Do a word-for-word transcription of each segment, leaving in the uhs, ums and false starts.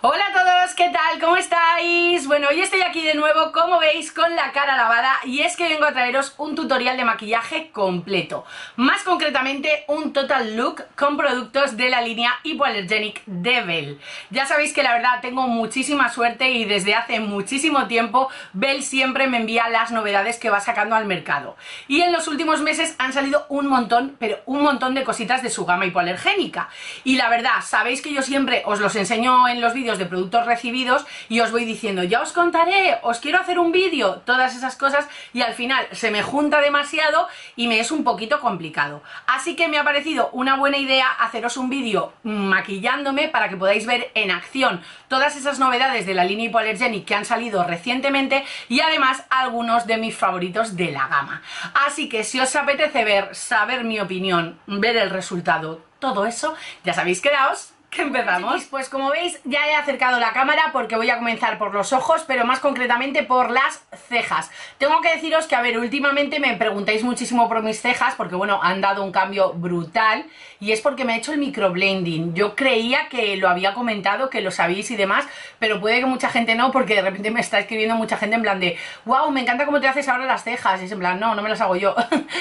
Hola a todos, ¿qué tal? ¿Cómo estáis? Bueno, hoy estoy aquí de nuevo, como veis, con la cara lavada y es que vengo a traeros un tutorial de maquillaje completo. Más concretamente, un total look con productos de la línea Hypoallergenic de Belle. Ya sabéis que la verdad tengo muchísima suerte y desde hace muchísimo tiempo Belle siempre me envía las novedades que va sacando al mercado. Y en los últimos meses han salido un montón, pero un montón de cositas de su gama hipoalergénica. Y la verdad, sabéis que yo siempre os los enseño en los vídeos de productos recibidos y os voy diciendo, ya os contaré, os quiero hacer un vídeo, todas esas cosas, y al final se me junta demasiado y me es un poquito complicado. Así que me ha parecido una buena idea haceros un vídeo maquillándome para que podáis ver en acción todas esas novedades de la línea Hypoallergenic que han salido recientemente y además algunos de mis favoritos de la gama. Así que si os apetece ver, saber mi opinión, ver el resultado, todo eso, ya sabéis, quedaos que empezamos. Pues como veis ya he acercado la cámara porque voy a comenzar por los ojos, pero más concretamente por las cejas. Tengo que deciros que, a ver, últimamente me preguntáis muchísimo por mis cejas porque, bueno, han dado un cambio brutal y es porque me he hecho el microblending. Yo creía que lo había comentado, que lo sabéis y demás, pero puede que mucha gente no, porque de repente me está escribiendo mucha gente en plan de wow, me encanta cómo te haces ahora las cejas, y es en plan, no, no me las hago yo.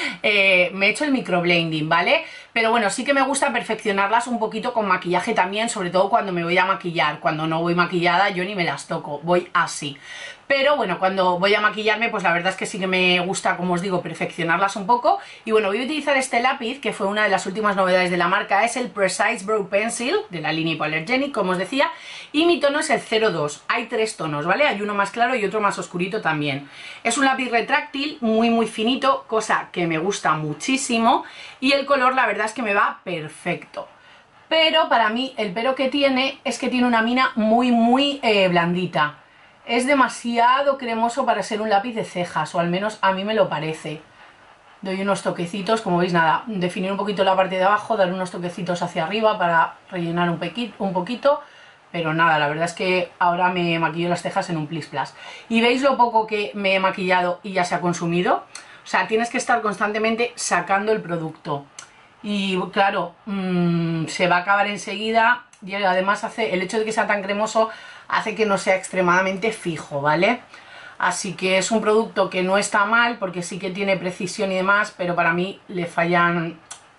eh, me he hecho el microblending, ¿vale? Pero bueno, sí que me gusta perfeccionarlas un poquito con maquillaje también, sobre todo cuando me voy a maquillar. Cuando no voy maquillada yo ni me las toco, voy así. Pero bueno, cuando voy a maquillarme, pues la verdad es que sí que me gusta, como os digo, perfeccionarlas un poco. Y bueno, voy a utilizar este lápiz, que fue una de las últimas novedades de la marca, es el Precise Brow Pencil, de la línea Hypoallergenic, como os decía, y mi tono es el cero dos. Hay tres tonos, ¿vale? Hay uno más claro y otro más oscurito también. Es un lápiz retráctil, muy muy finito, cosa que me gusta muchísimo, y el color la verdad es que me va perfecto. Pero para mí el pero que tiene es que tiene una mina muy muy eh, blandita. Es demasiado cremoso para ser un lápiz de cejas, o al menos a mí me lo parece. Doy unos toquecitos, como veis, nada, definir un poquito la parte de abajo, dar unos toquecitos hacia arriba para rellenar un, un poquito, pero nada, la verdad es que ahora me maquillo las cejas en un plis plas. Y veis lo poco que me he maquillado y ya se ha consumido. O sea, tienes que estar constantemente sacando el producto. Y claro, mmm, se va a acabar enseguida y además hace, el hecho de que sea tan cremoso hace que no sea extremadamente fijo, ¿vale? Así que es un producto que no está mal porque sí que tiene precisión y demás, pero para mí le fallan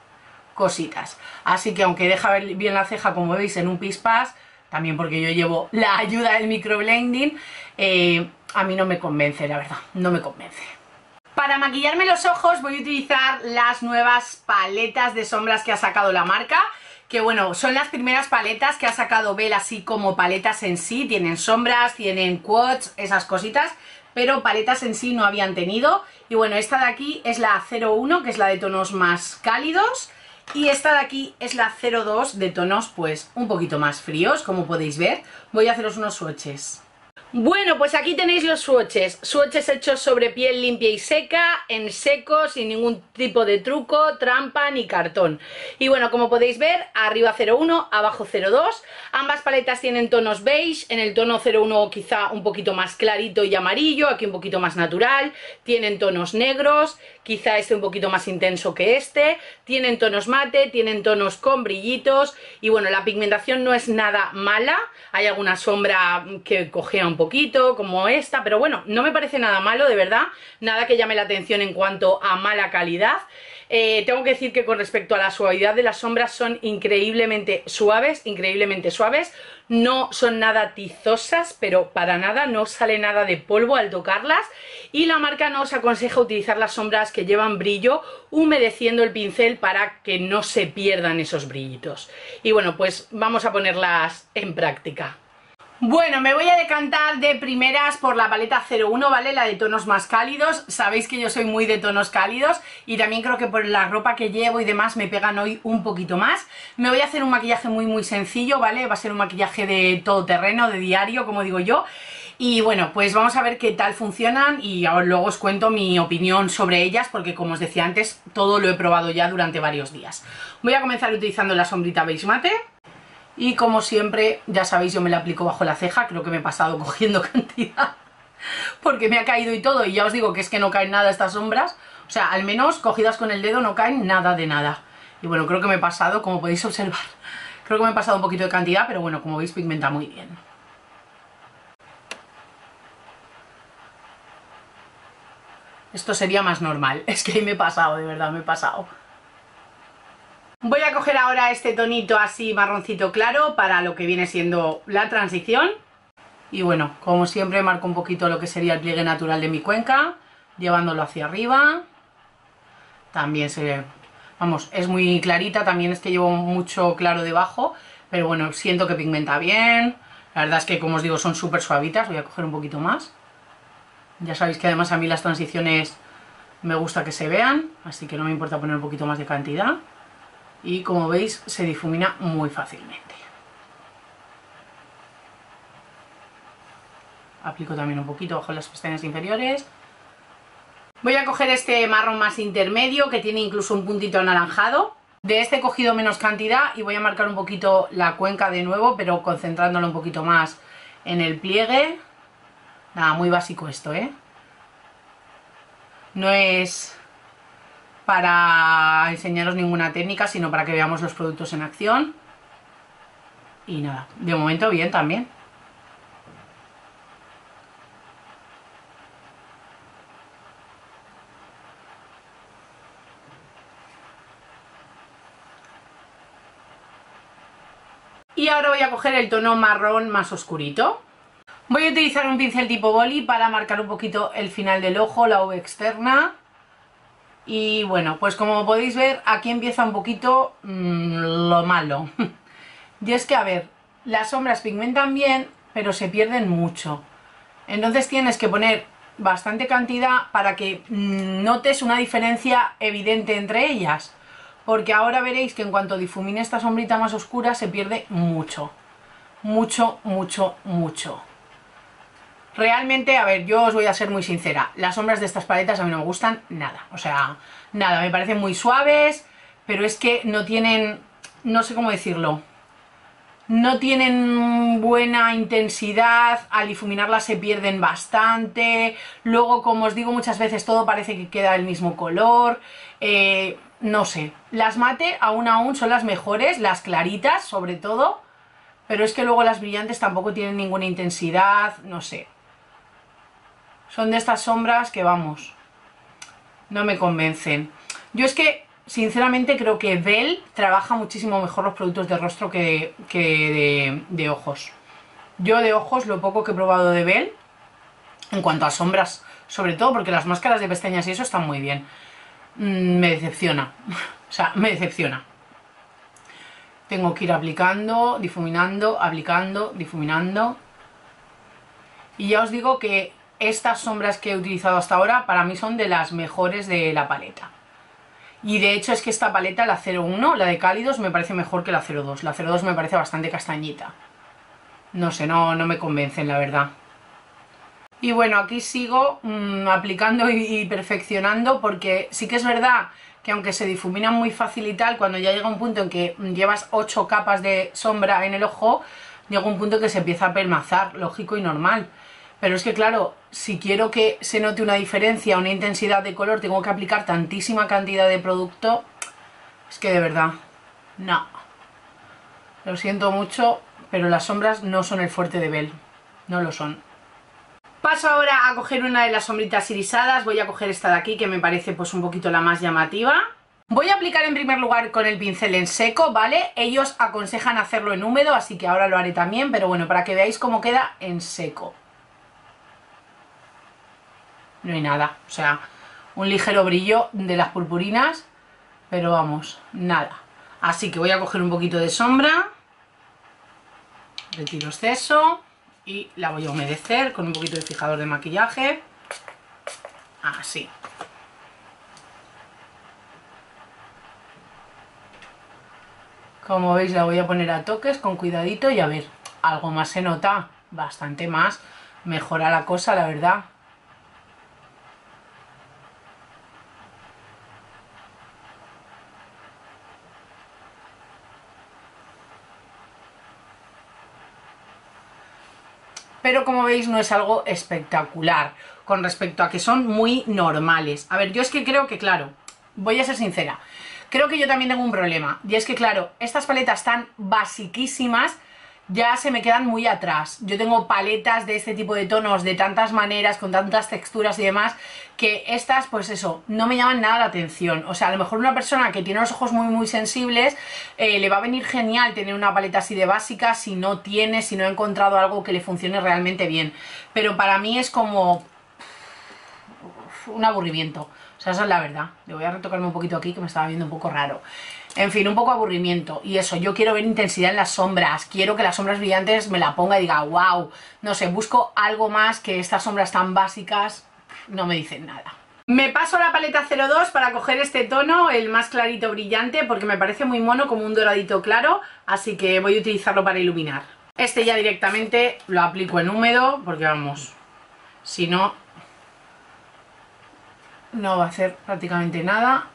cositas. Así que aunque deja ver bien la ceja, como veis, en un pispás, también porque yo llevo la ayuda del microblending, eh, a mí no me convence, la verdad, no me convence. Para maquillarme los ojos voy a utilizar las nuevas paletas de sombras que ha sacado la marca, que bueno, son las primeras paletas que ha sacado Belle así como paletas en sí. Tienen sombras, tienen quads, esas cositas, pero paletas en sí no habían tenido. Y bueno, esta de aquí es la cero uno, que es la de tonos más cálidos, y esta de aquí es la cero dos, de tonos pues un poquito más fríos, como podéis ver. Voy a haceros unos swatches. Bueno, pues aquí tenéis los swatches, swatches hechos sobre piel limpia y seca, en seco, sin ningún tipo de truco, trampa ni cartón. Y bueno, como podéis ver, arriba cero uno, abajo cero dos, ambas paletas tienen tonos beige, en el tono cero uno quizá un poquito más clarito y amarillo, aquí un poquito más natural, tienen tonos negros, quizá este un poquito más intenso que este, tienen tonos mate, tienen tonos con brillitos, y bueno, la pigmentación no es nada mala, hay alguna sombra que cojea un poquito, como esta, pero bueno, no me parece nada malo, de verdad, nada que llame la atención en cuanto a mala calidad. Eh, tengo que decir que con respecto a la suavidad de las sombras son increíblemente suaves, increíblemente suaves, no son nada tizosas, pero para nada, no sale nada de polvo al tocarlas, y la marca nos aconseja utilizar las sombras que llevan brillo, humedeciendo el pincel para que no se pierdan esos brillitos. Y bueno, pues vamos a ponerlas en práctica. Bueno, me voy a decantar de primeras por la paleta cero uno, ¿vale? La de tonos más cálidos. Sabéis que yo soy muy de tonos cálidos y también creo que por la ropa que llevo y demás me pegan hoy un poquito más. Me voy a hacer un maquillaje muy muy sencillo, ¿vale? Va a ser un maquillaje de todoterreno, de diario, como digo yo. Y bueno, pues vamos a ver qué tal funcionan y ahora luego os cuento mi opinión sobre ellas, porque como os decía antes, todo lo he probado ya durante varios días. Voy a comenzar utilizando la sombrita beige mate. Y como siempre, ya sabéis, yo me la aplico bajo la ceja. Creo que me he pasado cogiendo cantidad porque me ha caído y todo, y ya os digo que es que no caen nada estas sombras. O sea, al menos cogidas con el dedo no caen nada de nada. Y bueno, creo que me he pasado, como podéis observar, creo que me he pasado un poquito de cantidad, pero bueno, como veis pigmenta muy bien. Esto sería más normal. Es que ahí me he pasado, de verdad, me he pasado. Voy a coger ahora este tonito así marroncito claro para lo que viene siendo la transición. Y bueno, como siempre marco un poquito lo que sería el pliegue natural de mi cuenca, llevándolo hacia arriba. También se ve, vamos, es muy clarita, también es que llevo mucho claro debajo, pero bueno, siento que pigmenta bien. La verdad es que, como os digo, son súper suavitas. Voy a coger un poquito más. Ya sabéis que además a mí las transiciones me gusta que se vean, así que no me importa poner un poquito más de cantidad. Y como veis, se difumina muy fácilmente. Aplico también un poquito bajo las pestañas inferiores. Voy a coger este marrón más intermedio, que tiene incluso un puntito anaranjado. De este he cogido menos cantidad y voy a marcar un poquito la cuenca de nuevo, pero concentrándolo un poquito más en el pliegue. Nada, muy básico esto, ¿eh? No es para enseñaros ninguna técnica, sino para que veamos los productos en acción. Y nada, de momento bien también. Y ahora voy a coger el tono marrón más oscurito. Voy a utilizar un pincel tipo boli para marcar un poquito el final del ojo, la V externa. Y bueno, pues como podéis ver, aquí empieza un poquito mmm, lo malo. Y es que, a ver, las sombras pigmentan bien, pero se pierden mucho. Entonces tienes que poner bastante cantidad para que mmm, notes una diferencia evidente entre ellas. Porque ahora veréis que en cuanto difumine esta sombrita más oscura se pierde mucho. Mucho, mucho, mucho. Realmente, a ver, yo os voy a ser muy sincera. Las sombras de estas paletas a mí no me gustan nada. O sea, nada, me parecen muy suaves, pero es que no tienen, no sé cómo decirlo, no tienen buena intensidad. Al difuminarlas se pierden bastante. Luego, como os digo muchas veces, todo parece que queda del mismo color. Eh... No sé, las mate aún aún son las mejores, las claritas sobre todo, pero es que luego las brillantes tampoco tienen ninguna intensidad, no sé. Son de estas sombras que, vamos, no me convencen. Yo es que, sinceramente, creo que Belle trabaja muchísimo mejor los productos de rostro que, que de, de ojos. Yo de ojos, lo poco que he probado de Belle, en cuanto a sombras, sobre todo, porque las máscaras de pestañas y eso están muy bien. Me decepciona, o sea, me decepciona. Tengo que ir aplicando, difuminando, aplicando, difuminando. Y ya os digo que estas sombras que he utilizado hasta ahora para mí son de las mejores de la paleta. Y de hecho es que esta paleta, la cero uno, la de cálidos, me parece mejor que la cero dos. La cero dos me parece bastante castañita. No sé, no, no me convencen, la verdad. Y bueno, aquí sigo mmm, aplicando y, y perfeccionando, porque sí que es verdad que aunque se difuminan muy fácil y tal, cuando ya llega un punto en que llevas ocho capas de sombra en el ojo, llega un punto en que se empieza a pelmazar, lógico y normal. Pero es que claro, si quiero que se note una diferencia, una intensidad de color, tengo que aplicar tantísima cantidad de producto. Es que de verdad, no. Lo siento mucho, pero las sombras no son el fuerte de Belle, no lo son. Paso ahora a coger una de las sombritas irisadas. Voy a coger esta de aquí, que me parece pues un poquito la más llamativa. Voy a aplicar en primer lugar con el pincel en seco, ¿vale? Ellos aconsejan hacerlo en húmedo, así que ahora lo haré también, pero bueno, para que veáis cómo queda en seco. No hay nada, o sea, un ligero brillo de las purpurinas, pero vamos, nada. Así que voy a coger un poquito de sombra, retiro exceso y la voy a humedecer con un poquito de fijador de maquillaje, así. Como veis, la voy a poner a toques con cuidadito y a ver, algo más se nota, bastante más, mejora la cosa, la verdad. Pero como veis no es algo espectacular con respecto a que son muy normales. A ver, yo es que creo que, claro, voy a ser sincera, creo que yo también tengo un problema. Y es que, claro, estas paletas tan basiquísimas ya se me quedan muy atrás. Yo tengo paletas de este tipo de tonos de tantas maneras, con tantas texturas y demás, que estas, pues eso, no me llaman nada la atención. O sea, a lo mejor una persona que tiene los ojos muy muy sensibles, eh, le va a venir genial tener una paleta así de básica si no tiene, si no ha encontrado algo que le funcione realmente bien. Pero para mí es como un aburrimiento. O sea, esa es la verdad. Le voy a retocarme un poquito aquí, que me estaba viendo un poco raro. En fin, un poco aburrimiento. Y eso, yo quiero ver intensidad en las sombras. Quiero que las sombras brillantes me la ponga y diga, wow. No sé, busco algo más que estas sombras tan básicas no me dicen nada. Me paso la paleta cero dos para coger este tono, el más clarito brillante, porque me parece muy mono, como un doradito claro. Así que voy a utilizarlo para iluminar. Este ya directamente lo aplico en húmedo, porque vamos, si no, no va a hacer prácticamente nada.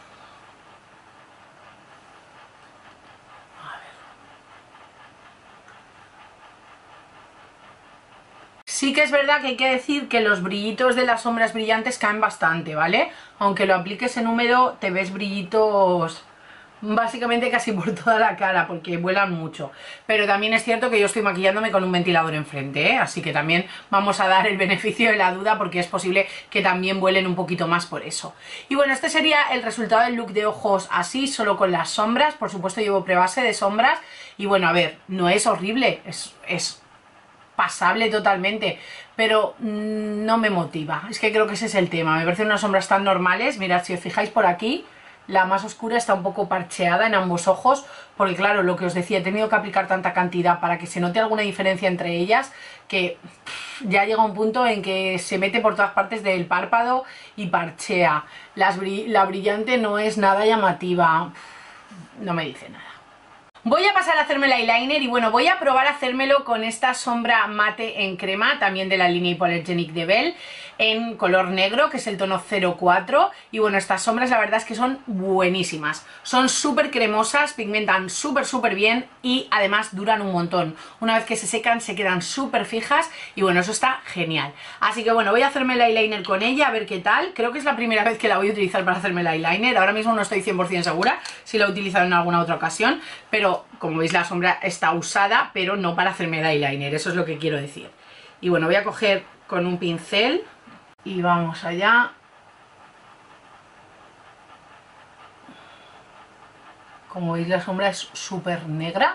Sí que es verdad que hay que decir que los brillitos de las sombras brillantes caen bastante, ¿vale? Aunque lo apliques en húmedo, te ves brillitos básicamente casi por toda la cara, porque vuelan mucho. Pero también es cierto que yo estoy maquillándome con un ventilador enfrente, ¿eh? Así que también vamos a dar el beneficio de la duda, porque es posible que también vuelen un poquito más por eso. Y bueno, este sería el resultado del look de ojos así, solo con las sombras. Por supuesto llevo prebase de sombras. Y bueno, a ver, no es horrible, es... es pasable totalmente, pero mmm, no me motiva. Es que creo que ese es el tema. Me parecen unas sombras tan normales. Mirad, si os fijáis por aquí, la más oscura está un poco parcheada en ambos ojos, porque claro, lo que os decía, he tenido que aplicar tanta cantidad para que se note alguna diferencia entre ellas, que pff, ya llega un punto en que se mete por todas partes del párpado y parchea. Las, la brillante no es nada llamativa, pff, no me dice nada. Voy a pasar a hacerme el eyeliner y bueno, voy a probar a hacérmelo con esta sombra mate en crema, también de la línea Hypoallergenic de Belle, en color negro, que es el tono cero cuatro. Y bueno, estas sombras la verdad es que son buenísimas. Son súper cremosas, pigmentan súper súper bien y además duran un montón. Una vez que se secan se quedan súper fijas y bueno, eso está genial. Así que bueno, voy a hacerme el eyeliner con ella, a ver qué tal. Creo que es la primera vez que la voy a utilizar para hacerme el eyeliner. Ahora mismo no estoy cien por cien segura si la he utilizado en alguna otra ocasión, pero como veis la sombra está usada, pero no para hacerme el eyeliner, eso es lo que quiero decir. Y bueno, voy a coger con un pincel y vamos allá. Como veis la sombra es súper negra.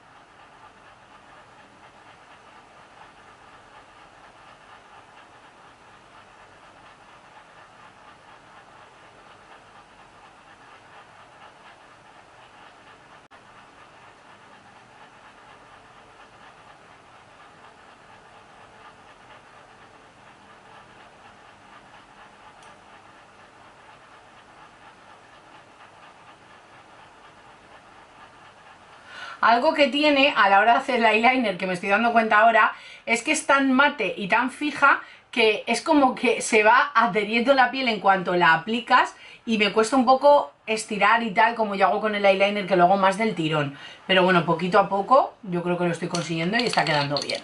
Algo que tiene a la hora de hacer el eyeliner, que me estoy dando cuenta ahora, es que es tan mate y tan fija que es como que se va adheriendo la piel en cuanto la aplicas y me cuesta un poco estirar y tal, como yo hago con el eyeliner, que lo hago más del tirón. Pero bueno, poquito a poco yo creo que lo estoy consiguiendo y está quedando bien.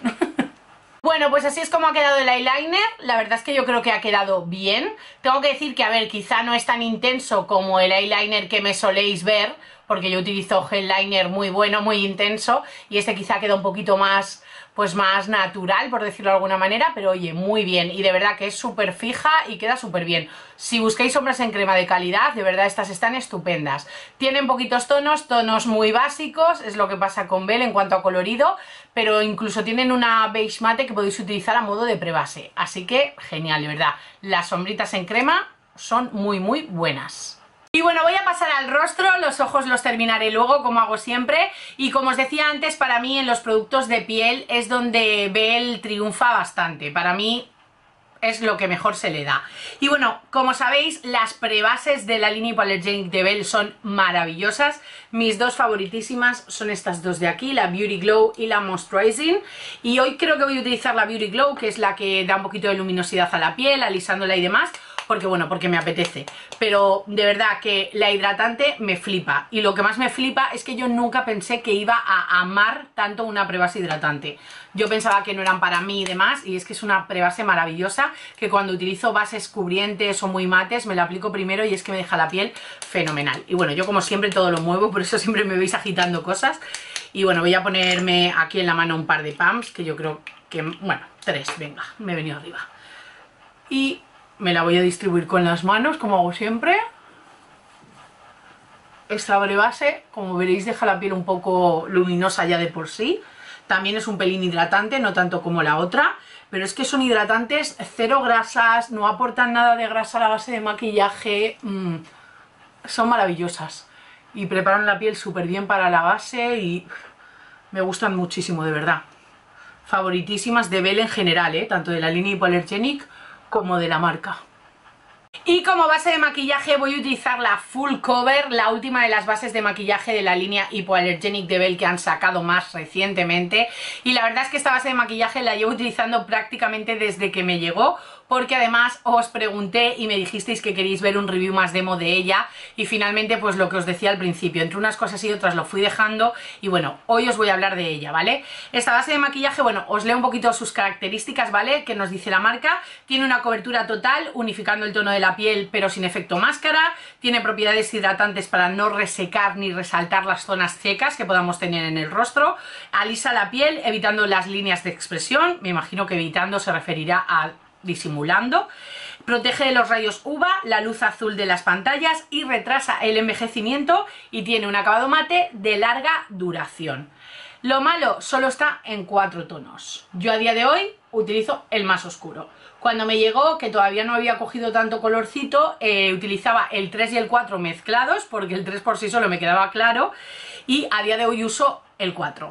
Bueno, pues así es como ha quedado el eyeliner. La verdad es que yo creo que ha quedado bien. Tengo que decir que, a ver, quizá no es tan intenso como el eyeliner que me soléis ver, porque yo utilizo gel liner muy bueno, muy intenso, y este quizá queda un poquito más, pues más natural, por decirlo de alguna manera, pero oye, muy bien, y de verdad que es súper fija y queda súper bien. Si buscáis sombras en crema de calidad, de verdad estas están estupendas. Tienen poquitos tonos, tonos muy básicos, es lo que pasa con Belle en cuanto a colorido, pero incluso tienen una beige mate que podéis utilizar a modo de prebase, así que genial, de verdad. Las sombritas en crema son muy muy buenas. Y bueno, voy a pasar al rostro, los ojos los terminaré luego, como hago siempre. Y como os decía antes, para mí en los productos de piel es donde Belle triunfa bastante. Para mí es lo que mejor se le da. Y bueno, como sabéis, las prebases de la línea Hypoallergenic de Belle son maravillosas. Mis dos favoritísimas son estas dos de aquí, la Beauty Glow y la Moisturizing. Y hoy creo que voy a utilizar la Beauty Glow, que es la que da un poquito de luminosidad a la piel, alisándola y demás. Porque bueno, porque me apetece, pero de verdad que la hidratante me flipa, y lo que más me flipa es que yo nunca pensé que iba a amar tanto una prebase hidratante. Yo pensaba que no eran para mí y demás, y es que es una prebase maravillosa, que cuando utilizo bases cubrientes o muy mates me la aplico primero y es que me deja la piel fenomenal. Y bueno, yo como siempre todo lo muevo, por eso siempre me veis agitando cosas. Y bueno, voy a ponerme aquí en la mano un par de pumps, que yo creo que, bueno, tres, venga, me he venido arriba. Y me la voy a distribuir con las manos, como hago siempre. Esta base, como veréis, deja la piel un poco luminosa ya de por sí. También es un pelín hidratante, no tanto como la otra, pero es que son hidratantes, cero grasas, no aportan nada de grasa a la base de maquillaje, mmm, son maravillosas y preparan la piel súper bien para la base y me gustan muchísimo, de verdad. Favoritísimas de Belle en general, ¿eh? Tanto de la línea Hypoallergenic como de la marca. Y como base de maquillaje voy a utilizar la Full Cover, la última de las bases de maquillaje de la línea Hypoallergenic de Belle que han sacado más recientemente. Y la verdad es que esta base de maquillaje la llevo utilizando prácticamente desde que me llegó, porque además os pregunté y me dijisteis que queréis ver un review más demo de ella, y finalmente pues lo que os decía al principio, entre unas cosas y otras lo fui dejando, y bueno, hoy os voy a hablar de ella, ¿vale? Esta base de maquillaje, bueno, os leo un poquito sus características, ¿vale? Que nos dice la marca. Tiene una cobertura total, unificando el tono de la piel pero sin efecto máscara. Tiene propiedades hidratantes para no resecar ni resaltar las zonas secas que podamos tener en el rostro. Alisa la piel evitando las líneas de expresión, me imagino que evitando se referirá a disimulando. Protege de los rayos U V A, la luz azul de las pantallas y retrasa el envejecimiento, y tiene un acabado mate de larga duración. Lo malo, solo está en cuatro tonos. Yo a día de hoy utilizo el más oscuro. Cuando me llegó, que todavía no había cogido tanto colorcito, eh, utilizaba el tres y el cuatro mezclados, porque el tres por sí solo me quedaba claro, y a día de hoy uso el cuatro.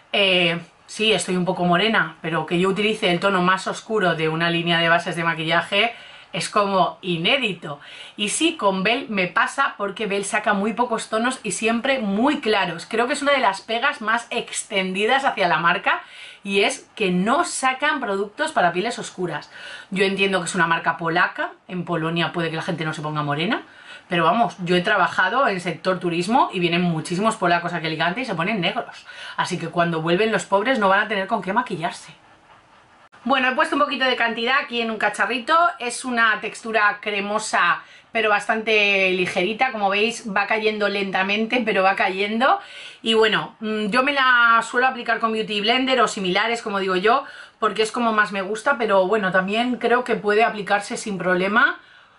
Eh, sí, estoy un poco morena, pero que yo utilice el tono más oscuro de una línea de bases de maquillaje es como inédito. Y sí, con Belle me pasa, porque Belle saca muy pocos tonos y siempre muy claros. Creo que es una de las pegas más extendidas hacia la marca, y es que no sacan productos para pieles oscuras. Yo entiendo que es una marca polaca, en Polonia puede que la gente no se ponga morena, pero vamos, yo he trabajado en el sector turismo y vienen muchísimos polacos aquí a Alicante y se ponen negros. Así que cuando vuelven los pobres no van a tener con qué maquillarse. Bueno, he puesto un poquito de cantidad aquí en un cacharrito. Es una textura cremosa pero bastante ligerita, como veis va cayendo lentamente, pero va cayendo. Y bueno, yo me la suelo aplicar con Beauty Blender o similares, como digo yo, porque es como más me gusta, pero bueno, también creo que puede aplicarse sin problema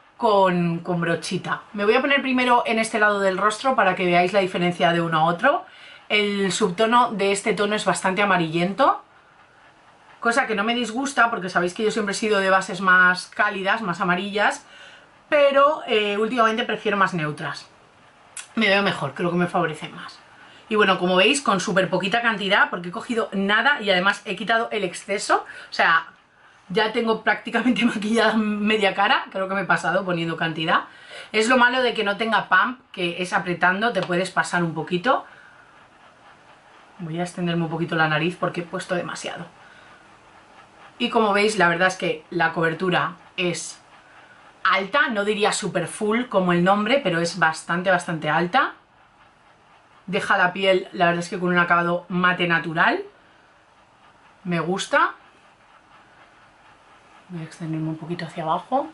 con, con brochita. Me voy a poner primero en este lado del rostro para que veáis la diferencia de uno a otro. El subtono de este tono es bastante amarillento, cosa que no me disgusta porque sabéis que yo siempre he sido de bases más cálidas, más amarillas, pero eh, últimamente prefiero más neutras. Me veo mejor, creo que me favorecen más. Y bueno, como veis, con súper poquita cantidad, porque he cogido nada y además he quitado el exceso. O sea, ya tengo prácticamente maquillada media cara, creo que me he pasado poniendo cantidad. Es lo malo de que no tenga pump, que es apretando, te puedes pasar un poquito. Voy a extenderme un poquito la nariz porque he puesto demasiado. Y como veis, la verdad es que la cobertura es alta, no diría super full como el nombre, pero es bastante, bastante alta. Deja la piel, la verdad es que con un acabado mate natural. Me gusta. Voy a extenderme un poquito hacia abajo.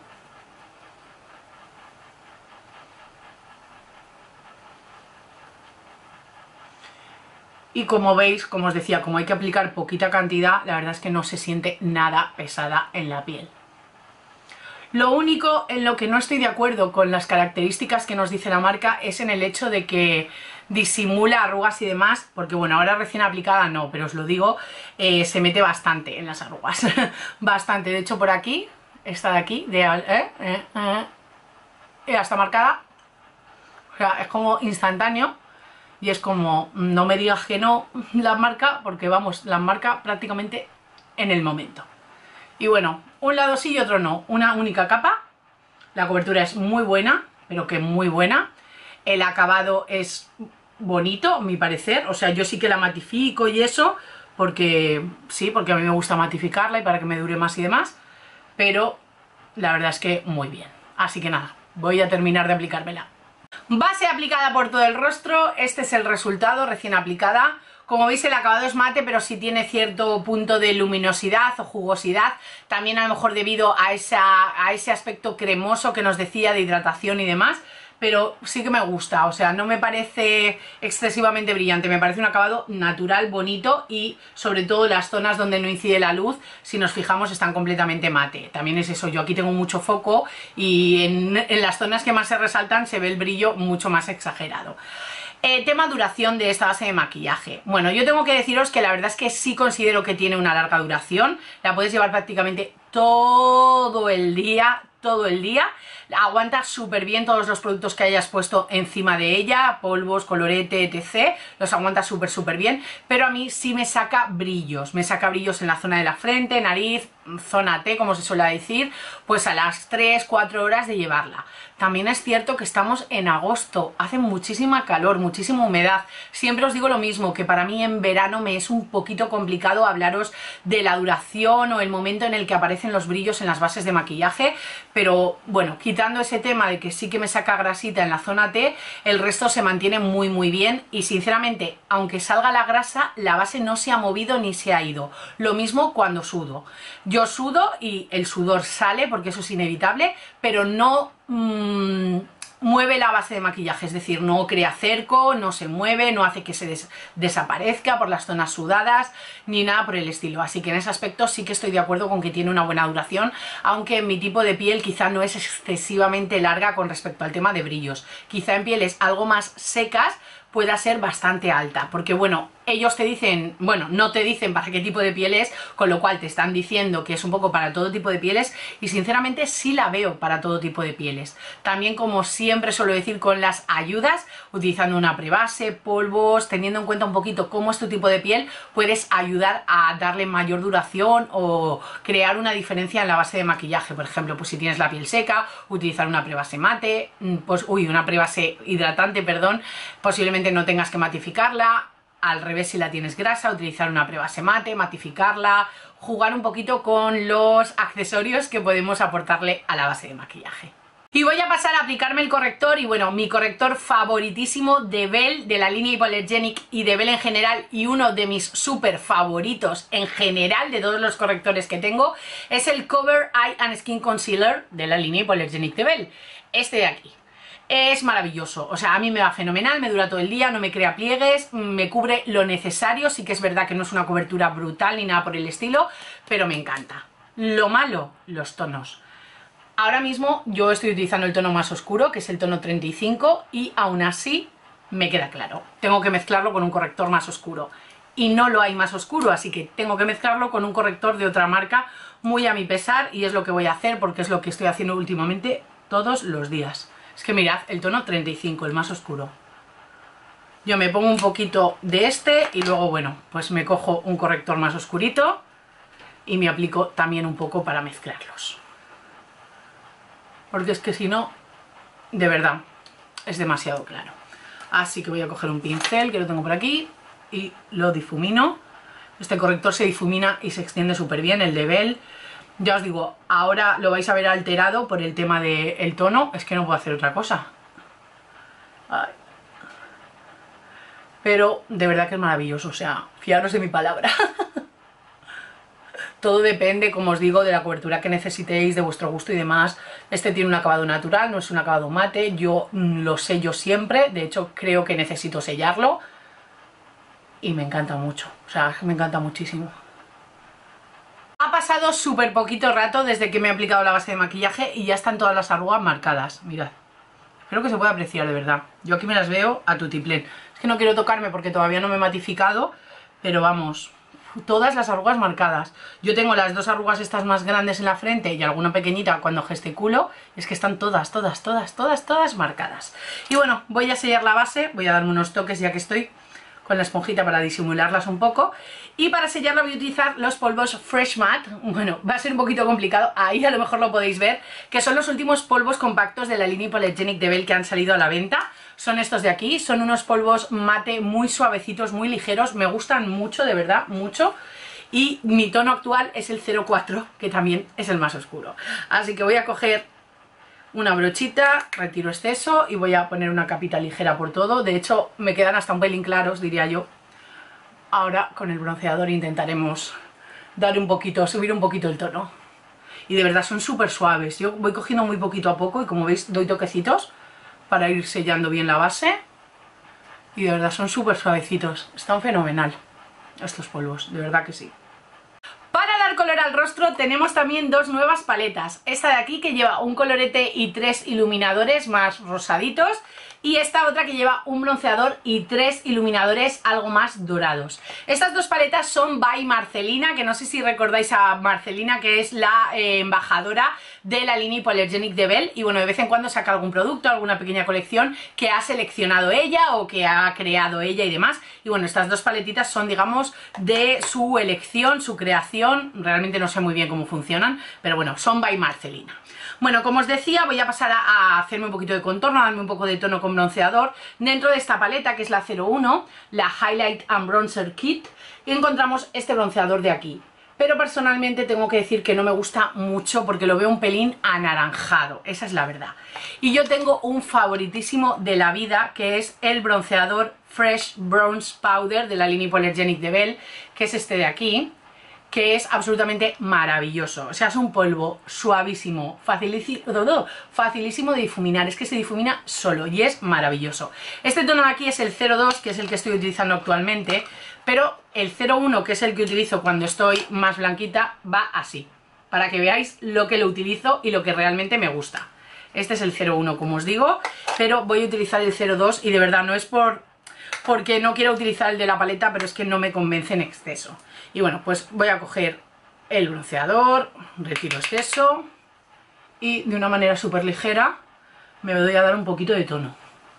Y como veis, como os decía, como hay que aplicar poquita cantidad, la verdad es que no se siente nada pesada en la piel. Lo único en lo que no estoy de acuerdo con las características que nos dice la marca es en el hecho de que disimula arrugas y demás, porque bueno, ahora recién aplicada no, pero os lo digo, eh, se mete bastante en las arrugas, bastante. De hecho por aquí, esta de aquí, de, eh, eh, eh, ya está marcada, o sea, es como instantáneo. Y es como, no me digas que no la marca, porque vamos, la marca prácticamente en el momento. Y bueno, un lado sí y otro no, una única capa. La cobertura es muy buena, pero que muy buena. El acabado es bonito, a mi parecer. O sea, yo sí que la matifico y eso, porque sí, porque a mí me gusta matificarla y para que me dure más y demás. Pero la verdad es que muy bien. Así que nada, voy a terminar de aplicármela. Base aplicada por todo el rostro, este es el resultado recién aplicada. Como veis el acabado es mate, pero sí tiene cierto punto de luminosidad o jugosidad, también a lo mejor debido a, esa, a ese aspecto cremoso que nos decía de hidratación y demás, pero sí que me gusta, o sea, no me parece excesivamente brillante, me parece un acabado natural, bonito y sobre todo las zonas donde no incide la luz, si nos fijamos, están completamente mate. También es eso, yo aquí tengo mucho foco y en, en las zonas que más se resaltan se ve el brillo mucho más exagerado. Eh, tema duración de esta base de maquillaje. Bueno, yo tengo que deciros que la verdad es que sí considero que tiene una larga duración. La puedes llevar prácticamente todo el día, todo el día. Aguanta súper bien todos los productos que hayas puesto encima de ella, polvos, colorete, etcétera. Los aguanta súper súper bien, pero a mí sí me saca brillos. Me saca brillos en la zona de la frente, nariz, zona T, como se suele decir, pues a las tres cuatro horas de llevarla. También es cierto que estamos en agosto, hace muchísima calor, muchísima humedad. Siempre os digo lo mismo, que para mí en verano me es un poquito complicado hablaros de la duración o el momento en el que aparecen los brillos en las bases de maquillaje, pero bueno, quitando ese tema de que sí que me saca grasita en la zona T, el resto se mantiene muy muy bien y sinceramente, aunque salga la grasa, la base no se ha movido ni se ha ido. Lo mismo cuando sudo. Yo sudo y el sudor sale porque eso es inevitable, pero no mmm, mueve la base de maquillaje, es decir, no crea cerco, no se mueve, no hace que se des desaparezca por las zonas sudadas, ni nada por el estilo. Así que en ese aspecto sí que estoy de acuerdo con que tiene una buena duración, aunque en mi tipo de piel quizá no es excesivamente larga con respecto al tema de brillos. Quizá en pieles algo más secas pueda ser bastante alta, porque bueno, ellos te dicen, bueno, no te dicen para qué tipo de piel es, con lo cual te están diciendo que es un poco para todo tipo de pieles y sinceramente sí la veo para todo tipo de pieles. También, como siempre suelo decir con las ayudas, utilizando una prebase, polvos, teniendo en cuenta un poquito cómo es tu tipo de piel, puedes ayudar a darle mayor duración o crear una diferencia en la base de maquillaje. Por ejemplo, pues si tienes la piel seca, utilizar una prebase mate, pues uy, una prebase hidratante, perdón, posiblemente no tengas que matificarla. Al revés, si la tienes grasa, utilizar una prebase mate, matificarla, jugar un poquito con los accesorios que podemos aportarle a la base de maquillaje. Y voy a pasar a aplicarme el corrector, y bueno, mi corrector favoritísimo de Belle, de la línea Hypoallergenic y de Belle en general, y uno de mis súper favoritos en general de todos los correctores que tengo, es el Cover Eye and Skin Concealer de la línea Hypoallergenic de Belle, este de aquí. Es maravilloso, o sea, a mí me va fenomenal, me dura todo el día, no me crea pliegues, me cubre lo necesario. Sí que es verdad que no es una cobertura brutal ni nada por el estilo, pero me encanta. Lo malo, los tonos. Ahora mismo yo estoy utilizando el tono más oscuro, que es el tono treinta y cinco, y aún así me queda claro. Tengo que mezclarlo con un corrector más oscuro. Y no lo hay más oscuro, así que tengo que mezclarlo con un corrector de otra marca, muy a mi pesar, y es lo que voy a hacer porque es lo que estoy haciendo últimamente todos los días. Es que mirad, el tono treinta y cinco, el más oscuro. Yo me pongo un poquito de este y luego, bueno, pues me cojo un corrector más oscurito y me aplico también un poco para mezclarlos. Porque es que si no, de verdad, es demasiado claro. Así que voy a coger un pincel que lo tengo por aquí y lo difumino. Este corrector se difumina y se extiende súper bien, el de Belle. Ya os digo, ahora lo vais a ver alterado por el tema del tono, es que no puedo hacer otra cosa. Ay. Pero de verdad que es maravilloso, o sea, fiaros de mi palabra. Todo depende, como os digo, de la cobertura que necesitéis, de vuestro gusto y demás. Este tiene un acabado natural, no es un acabado mate, yo lo sello siempre, de hecho creo que necesito sellarlo. Y me encanta mucho, o sea, me encanta muchísimo. Ha pasado súper poquito rato desde que me he aplicado la base de maquillaje y ya están todas las arrugas marcadas, mirad. Creo que se puede apreciar de verdad. Yo aquí me las veo a tutiplén. Es que no quiero tocarme porque todavía no me he matificado, pero vamos, todas las arrugas marcadas. Yo tengo las dos arrugas estas más grandes en la frente y alguna pequeñita cuando gesticulo. Es que están todas, todas, todas, todas, todas marcadas. Y bueno, voy a sellar la base, voy a darme unos toques ya que estoy con la esponjita para disimularlas un poco, y para sellarla voy a utilizar los polvos Fresh Matte. Bueno, va a ser un poquito complicado, ahí a lo mejor lo podéis ver, que son los últimos polvos compactos de la línea Hypoallergenic de Belle que han salido a la venta. Son estos de aquí, son unos polvos mate muy suavecitos, muy ligeros, me gustan mucho, de verdad, mucho. Y mi tono actual es el cero cuatro, que también es el más oscuro. Así que voy a coger una brochita, retiro exceso y voy a poner una capita ligera por todo. De hecho, me quedan hasta un pelín claros, diría yo. Ahora con el bronceador intentaremos dar un poquito, subir un poquito el tono. Y de verdad son súper suaves. Yo voy cogiendo muy poquito a poco y como veis doy toquecitos para ir sellando bien la base. Y de verdad son súper suavecitos, están fenomenal estos polvos, de verdad que sí. Para dar color al rostro tenemos también dos nuevas paletas. Esta de aquí que lleva un colorete y tres iluminadores más rosaditos. Y esta otra que lleva un bronceador y tres iluminadores algo más dorados. Estas dos paletas son by Marcelina, que no sé si recordáis a Marcelina, que es la eh, embajadora de la línea Hypoallergenic de Belle. Y bueno, de vez en cuando saca algún producto, alguna pequeña colección que ha seleccionado ella o que ha creado ella y demás. Y bueno, estas dos paletitas son, digamos, de su elección, su creación. Realmente no sé muy bien cómo funcionan, pero bueno, son by Marcelina. Bueno, como os decía, voy a pasar a, a hacerme un poquito de contorno, a darme un poco de tono con bronceador. Dentro de esta paleta, que es la cero uno, la Highlight and Bronzer Kit, encontramos este bronceador de aquí. Pero personalmente tengo que decir que no me gusta mucho porque lo veo un pelín anaranjado, esa es la verdad. Y yo tengo un favoritísimo de la vida, que es el bronceador Fresh Bronze Powder de la línea Hypoallergenic de Belle, que es este de aquí, que es absolutamente maravilloso. O sea, es un polvo suavísimo, facilísimo, facilísimo de difuminar, es que se difumina solo y es maravilloso. Este tono de aquí es el cero dos, que es el que estoy utilizando actualmente, pero el cero uno, que es el que utilizo cuando estoy más blanquita, va así, para que veáis lo que lo utilizo y lo que realmente me gusta. Este es el cero uno, como os digo, pero voy a utilizar el cero dos y de verdad no es por... porque no quiero utilizar el de la paleta, pero es que no me convence en exceso. Y bueno, pues voy a coger el bronceador, retiro exceso y de una manera súper ligera me voy a dar un poquito de tono.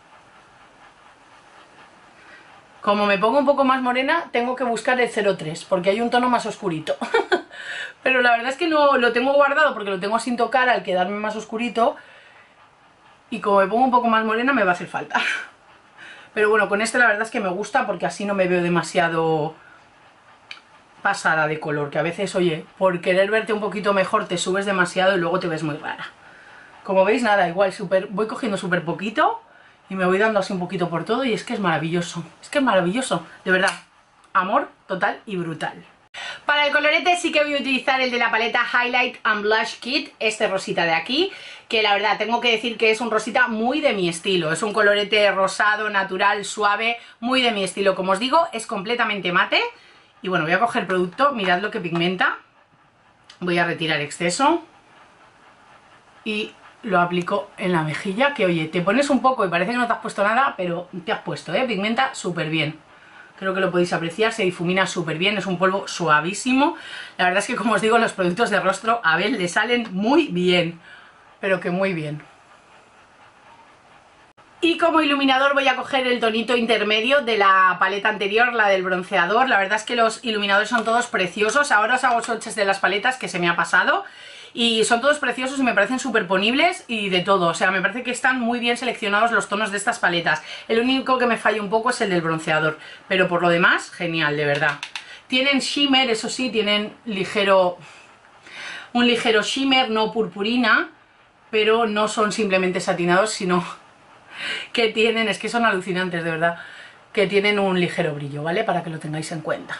Como me pongo un poco más morena, tengo que buscar el cero tres, porque hay un tono más oscurito. Pero la verdad es que no lo tengo guardado porque lo tengo sin tocar al quedarme más oscurito. Y como me pongo un poco más morena me va a hacer falta. Pero bueno, con este la verdad es que me gusta porque así no me veo demasiado pasada de color. Que a veces, oye, por querer verte un poquito mejor te subes demasiado y luego te ves muy rara. Como veis, nada, igual super, voy cogiendo súper poquito y me voy dando así un poquito por todo y es que es maravilloso. Es que es maravilloso, de verdad. Amor total y brutal. Para el colorete sí que voy a utilizar el de la paleta Highlight and Blush Kit, este rosita de aquí, que la verdad tengo que decir que es un rosita muy de mi estilo. Es un colorete rosado, natural, suave, muy de mi estilo. Como os digo, es completamente mate. Y bueno, voy a coger producto, mirad lo que pigmenta. Voy a retirar exceso y lo aplico en la mejilla, que oye, te pones un poco y parece que no te has puesto nada, pero te has puesto, ¿eh? Pigmenta súper bien. Creo que lo podéis apreciar, se difumina súper bien, es un polvo suavísimo. La verdad es que, como os digo, los productos de rostro a Belle le salen muy bien, pero que muy bien. Y como iluminador voy a coger el tonito intermedio de la paleta anterior, la del bronceador. La verdad es que los iluminadores son todos preciosos. Ahora os hago swatches de las paletas, que se me ha pasado. Y son todos preciosos y me parecen súper ponibles y de todo. O sea, me parece que están muy bien seleccionados los tonos de estas paletas. El único que me falla un poco es el del bronceador. Pero por lo demás, genial, de verdad. Tienen shimmer, eso sí, tienen ligero... un ligero shimmer, no purpurina. Pero no son simplemente satinados, sino que tienen... es que son alucinantes, de verdad. Que tienen un ligero brillo, ¿vale? Para que lo tengáis en cuenta.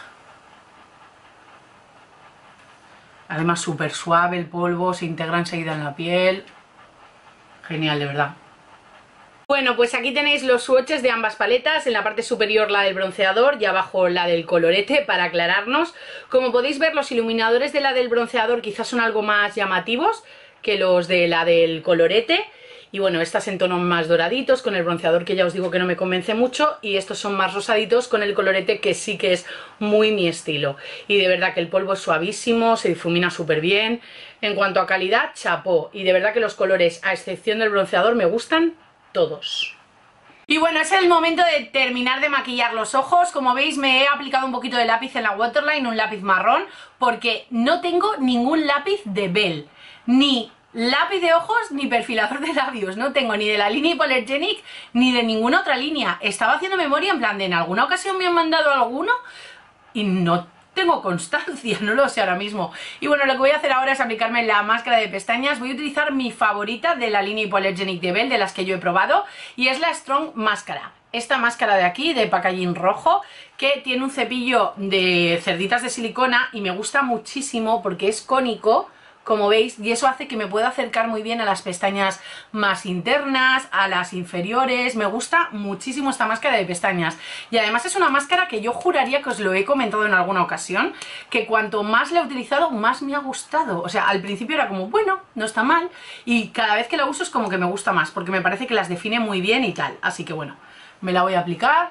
Además súper suave el polvo, se integra enseguida en la piel. Genial, de verdad. Bueno, pues aquí tenéis los swatches de ambas paletas. En la parte superior la del bronceador y abajo la del colorete, para aclararnos. Como podéis ver, los iluminadores de la del bronceador quizás son algo más llamativos que los de la del colorete. Y bueno, estas en tonos más doraditos, con el bronceador que ya os digo que no me convence mucho, y estos son más rosaditos con el colorete, que sí que es muy mi estilo. Y de verdad que el polvo es suavísimo, se difumina súper bien. En cuanto a calidad, chapó. Y de verdad que los colores, a excepción del bronceador, me gustan todos. Y bueno, es el momento de terminar de maquillar los ojos. Como veis, me he aplicado un poquito de lápiz en la waterline, un lápiz marrón, porque no tengo ningún lápiz de Belle, ni lápiz de ojos ni perfilador de labios. No tengo ni de la línea Hypoallergenic ni de ninguna otra línea. Estaba haciendo memoria en plan de en alguna ocasión me han mandado alguno y no tengo constancia, no lo sé ahora mismo. Y bueno, lo que voy a hacer ahora es aplicarme la máscara de pestañas. Voy a utilizar mi favorita de la línea Hypoallergenic de Belle, de las que yo he probado, y es la Strong Máscara. Esta máscara de aquí, de packaging rojo, que tiene un cepillo de cerditas de silicona y me gusta muchísimo porque es cónico, como veis, y eso hace que me pueda acercar muy bien a las pestañas más internas, a las inferiores. Me gusta muchísimo esta máscara de pestañas, y además es una máscara que yo juraría que os lo he comentado en alguna ocasión, que cuanto más la he utilizado, más me ha gustado. O sea, al principio era como, bueno, no está mal, y cada vez que la uso es como que me gusta más, porque me parece que las define muy bien y tal. Así que bueno, me la voy a aplicar.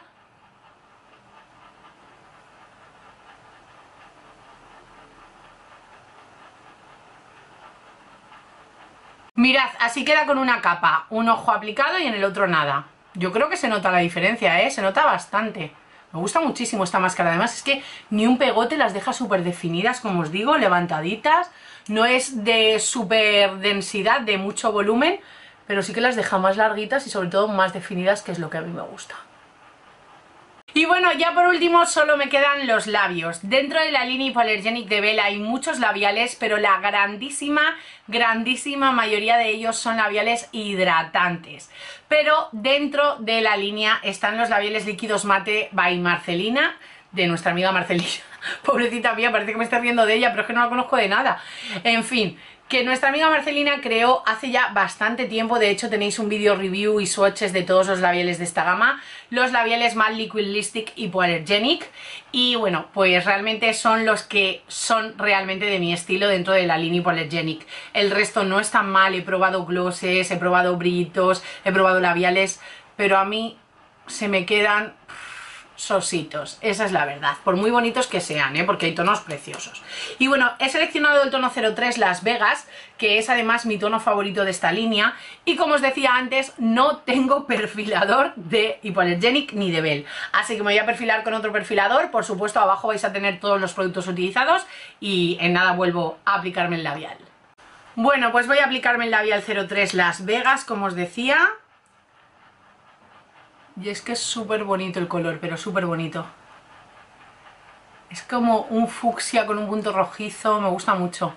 Mirad, así queda con una capa, un ojo aplicado y en el otro nada. Yo creo que se nota la diferencia, ¿eh? Se nota bastante. Me gusta muchísimo esta máscara, además es que ni un pegote, las deja súper definidas, como os digo, levantaditas. No es de súper densidad, de mucho volumen, pero sí que las deja más larguitas y sobre todo más definidas, que es lo que a mí me gusta. Y bueno, ya por último solo me quedan los labios. Dentro de la línea Hypoallergenic de Belle hay muchos labiales, pero la grandísima, grandísima mayoría de ellos son labiales hidratantes. Pero dentro de la línea están los labiales líquidos mate by Marcelina, de nuestra amiga Marcelina. Pobrecita mía, parece que me estoy riendo de ella, pero es que no la conozco de nada. En fin, que nuestra amiga Marcelina creó hace ya bastante tiempo. De hecho tenéis un vídeo review y swatches de todos los labiales de esta gama, los labiales Matte Liquid Lipstick Hypoallergenic, y bueno, pues realmente son los que son realmente de mi estilo dentro de la línea Hypoallergenic. El resto no es tan mal, he probado glosses, he probado brillitos, he probado labiales, pero a mí se me quedan sositos, esa es la verdad, por muy bonitos que sean, ¿eh? Porque hay tonos preciosos. Y bueno, he seleccionado el tono cero tres Las Vegas, que es además mi tono favorito de esta línea, y como os decía antes, no tengo perfilador de Hypoallergenic ni de Belle, así que me voy a perfilar con otro perfilador. Por supuesto, abajo vais a tener todos los productos utilizados y en nada vuelvo a aplicarme el labial. Bueno, pues voy a aplicarme el labial cero tres Las Vegas, como os decía. Y es que es súper bonito el color, pero súper bonito. Es como un fucsia con un punto rojizo, me gusta mucho.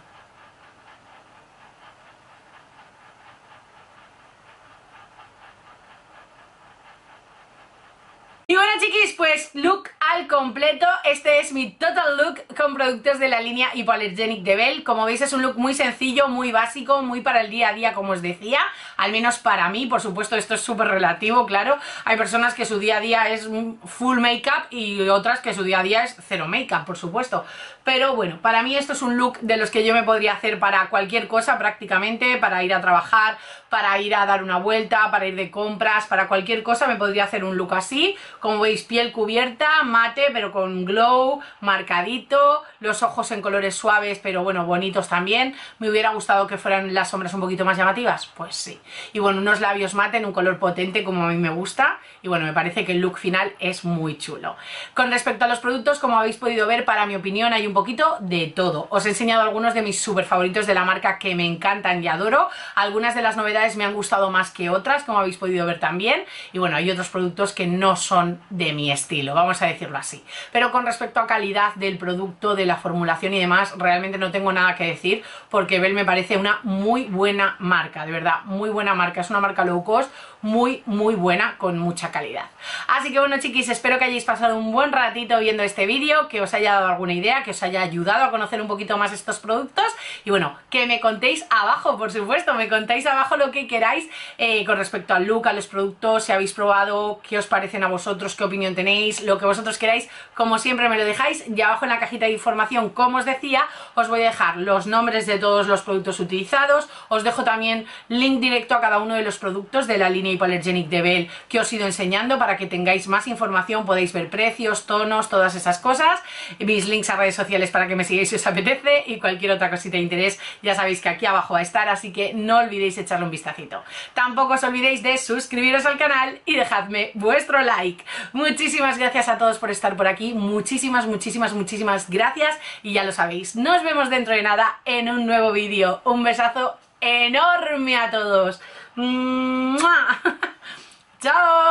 Y bueno, chiquis, pues look al completo. Este es mi total look con productos de la línea Hypoallergenic de Belle. Como veis, es un look muy sencillo, muy básico, muy para el día a día, como os decía. Al menos para mí, por supuesto, esto es súper relativo, claro. Hay personas que su día a día es full make-up y otras que su día a día es cero make-up, por supuesto. Pero bueno, para mí esto es un look de los que yo me podría hacer para cualquier cosa prácticamente, para ir a trabajar, para ir a dar una vuelta, para ir de compras, para cualquier cosa me podría hacer un look así. Como veis, piel cubierta, mate, pero con glow, marcadito, los ojos en colores suaves, pero bueno, bonitos también. Me hubiera gustado que fueran las sombras un poquito más llamativas, pues sí. Y bueno, unos labios mate en un color potente como a mí me gusta. Y bueno, me parece que el look final es muy chulo. Con respecto a los productos, como habéis podido ver, para mi opinión hay un poquito de todo. Os he enseñado algunos de mis súper favoritos de la marca que me encantan y adoro. Algunas de las novedades me han gustado más que otras, como habéis podido ver también. Y bueno, hay otros productos que no son de mi estilo, vamos a decirlo así. Pero con respecto a calidad del producto, de la formulación y demás, realmente no tengo nada que decir, porque Belle me parece una muy buena marca, de verdad, muy buena marca. Es una marca low cost, muy muy buena, con mucha calidad. Así que bueno, chiquis, espero que hayáis pasado un buen ratito viendo este vídeo, que os haya dado alguna idea, que os haya ayudado a conocer un poquito más estos productos. Y bueno, que me contéis abajo, por supuesto, me contáis abajo lo que queráis eh, con respecto al look, a los productos, si habéis probado, qué os parecen a vosotros, qué opinión tenéis, lo que vosotros queráis. Como siempre me lo dejáis, y abajo en la cajita de información, como os decía, os voy a dejar los nombres de todos los productos utilizados. Os dejo también link directo a cada uno de los productos de la línea Hypoallergenic de Belle que os he ido enseñando, para que tengáis más información, podéis ver precios, tonos, todas esas cosas. Mis links a redes sociales para que me sigáis si os apetece, y cualquier otra cosita de interés ya sabéis que aquí abajo va a estar, así que no olvidéis echarle un vistacito. Tampoco os olvidéis de suscribiros al canal y dejadme vuestro like. Muchísimas gracias a todos por estar por aquí, muchísimas, muchísimas, muchísimas gracias, y ya lo sabéis, nos vemos dentro de nada en un nuevo vídeo. Un besazo enorme a todos. ¡Mua! ¡Chao!